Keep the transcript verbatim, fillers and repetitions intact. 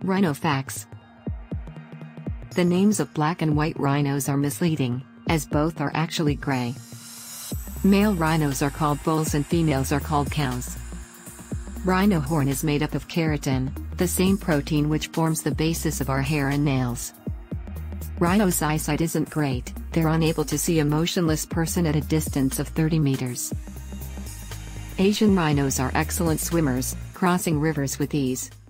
Rhino facts. The names of black and white rhinos are misleading, as both are actually gray. Male rhinos are called bulls and females are called cows. Rhino horn is made up of keratin, the same protein which forms the basis of our hair and nails. Rhinos' eyesight isn't great, they're unable to see a motionless person at a distance of thirty meters. Asian rhinos are excellent swimmers, crossing rivers with ease.